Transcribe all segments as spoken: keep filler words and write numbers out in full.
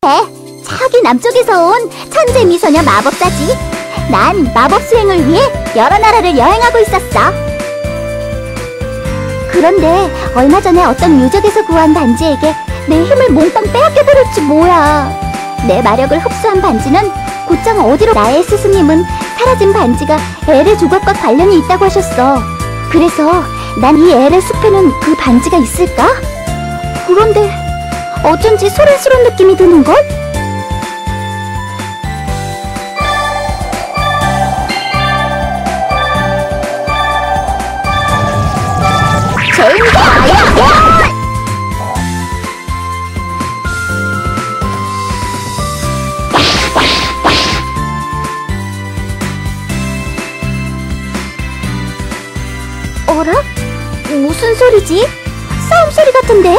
저기 남쪽에서 온 천재 미소녀 마법사지. 난 마법 수행을 위해 여러 나라를 여행하고 있었어. 그런데 얼마 전에 어떤 유적에서 구한 반지에게 내 힘을 몽땅 빼앗겨버렸지 뭐야. 내 마력을 흡수한 반지는 곧장 어디로. 나의 스승님은 사라진 반지가 엘의 조각과 관련이 있다고 하셨어. 그래서 난 이 엘의 숲에는 그 반지가 있을까? 그런데 어쩐지 소란스러운 느낌이 드는걸? 제인과 아야! 어라? 무슨 소리지? 싸움 소리 같은데?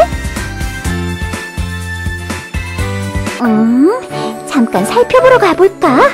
음, 잠깐 살펴보러 가볼까?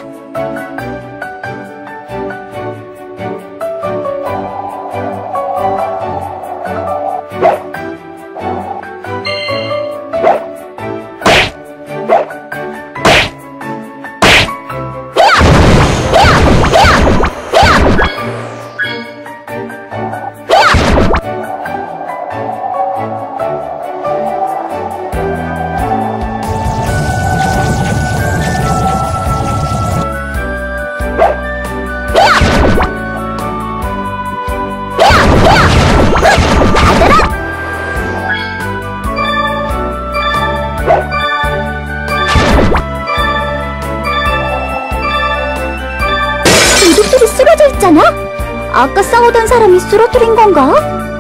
이들끼리 쓰러져 있잖아? 아까 싸우던 사람이 쓰러뜨린 건가?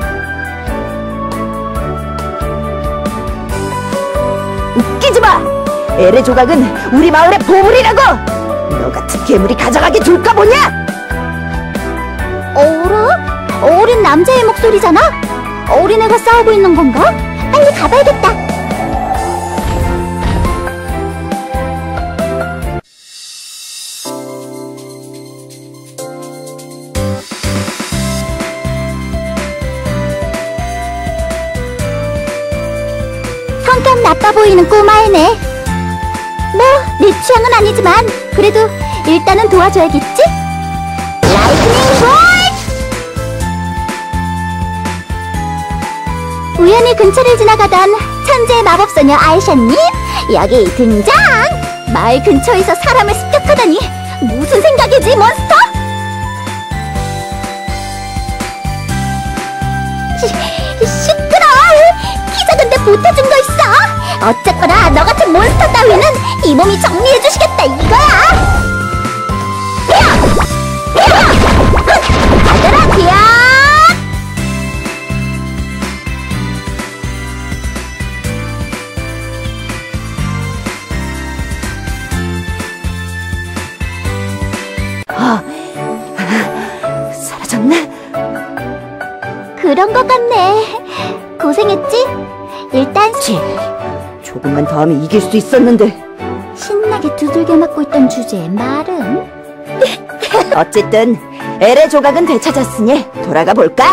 웃기지 마! 엘의 조각은 우리 마을의 보물이라고! 너 같은 괴물이 가져가게 둘까 보냐? 어라? 어린 남자의 목소리잖아? 어린애가 싸우고 있는 건가? 빨리 가봐야겠다. 성격 나빠 보이는 꼬마애네. 뭐, 내 취향은 아니지만 그래도 일단은 도와줘야겠지? 라이트닝 볼트! 우연히 근처를 지나가던 천재 마법소녀 아이샤님, 여기 등장! 마을 근처에서 사람을 습격하다니 무슨 생각이지, 몬스터? 시, 시끄러! 키 작은데 보태준 거 있어! 어쨌거나 너 같은 몬스터 따위는 이 몸이 정리해주시겠다 이거야! 가더라 비야! 어, 사라졌네? 그런 것 같네. 고생했지? 일단 치, 조금만 더 하면 이길 수 있었는데. 신나게 두들겨 맞고 있던 주제의 말은? 어쨌든 엘의 조각은 되찾았으니 돌아가 볼까?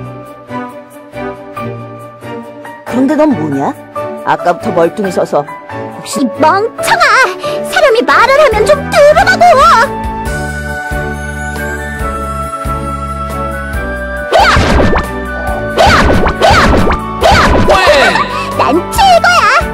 그런데 넌 뭐냐? 아까부터 멀뚱히 서서 혹시... 이 멍청아! 사람이 말을 하면 좀 들으라고! 난 최고야!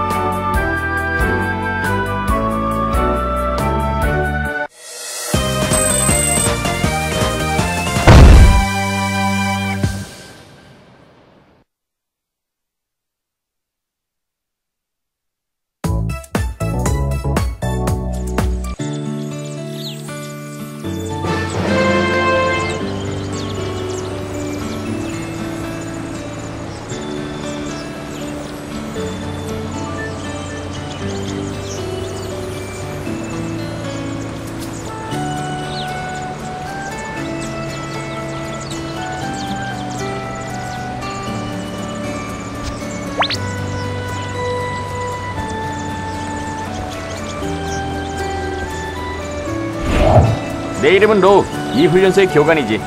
내 이름은 로우. 이 훈련소의 교관이지.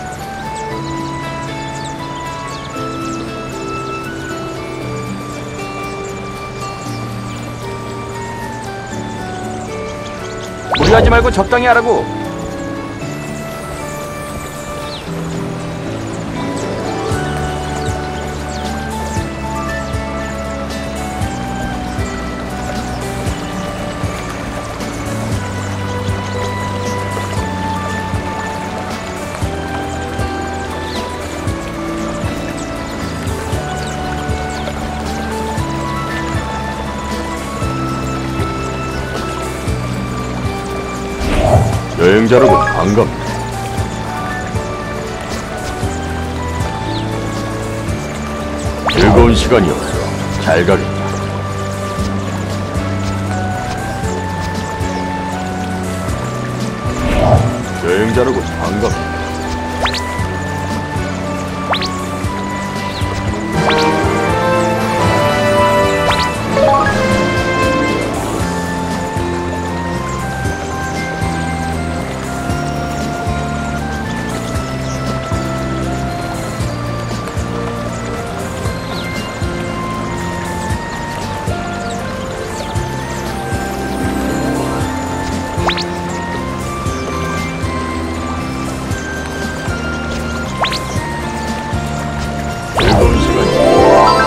무리하지 말고 적당히 하라고. 여행자 여러분 반갑습니다. 즐거운 시간이었어. 잘 가겠다. 여행자 여러분 반갑습니다. 즐거운 시간이었어.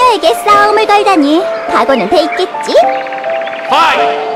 친구에게 싸움을 걸다니 각오는 돼 있겠지? 파이!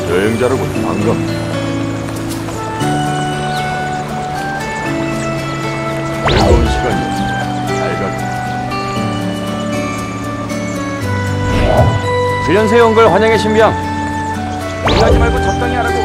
여행자라고 반갑다. 훈련소에 온 걸 환영해, 신병. 무리하지 말고 적당히 하라고.